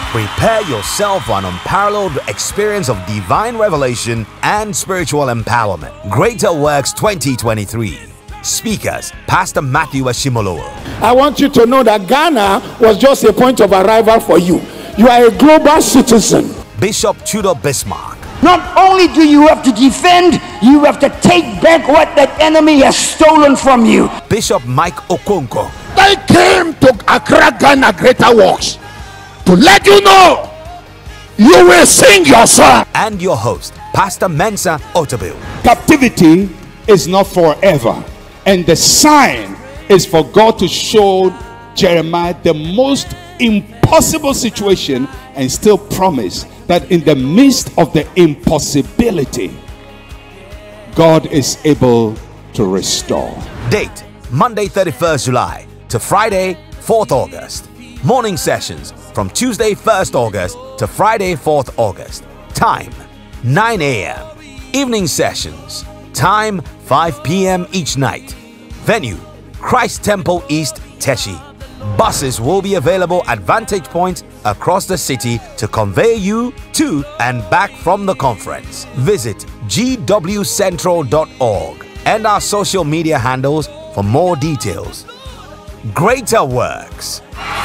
Prepare yourself for an unparalleled experience of divine revelation and spiritual empowerment. Greater Works 2023. Speakers, Pastor Matthew Ashimolowo. I want you to know that Ghana was just a point of arrival for you. You are a global citizen. Bishop Tudor Bismarck. Not only do you have to defend, you have to take back what that enemy has stolen from you. Bishop Mike Okonkwo. I came to Accra, Ghana, Greater Works to let you know you will sing your song. And your host, Pastor Mensa Otabil. Captivity is not forever, and the sign is for God to show Jeremiah the most impossible situation and still promise that in the midst of the impossibility, God is able to restore. Date, Monday 31st July to Friday 4th August. Morning sessions from Tuesday 1st August to Friday 4th August. Time, 9 a.m. Evening sessions. Time, 5 p.m. each night. Venue, Christ Temple East, Teshi. Buses will be available at Vantage Points across the city to convey you to and back from the conference. Visit gwcentral.org and our social media handles for more details. Greater Works.